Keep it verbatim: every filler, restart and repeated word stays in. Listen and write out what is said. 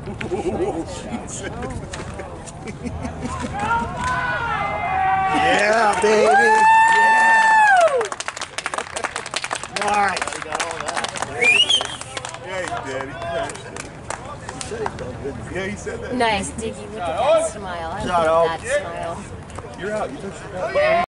Yeah, baby. Yeah. Nice. Yeah, he did. He said he felt good. Yeah, he said that. Nice, Diggy. Look at that smile. I love that smile. You're out. You took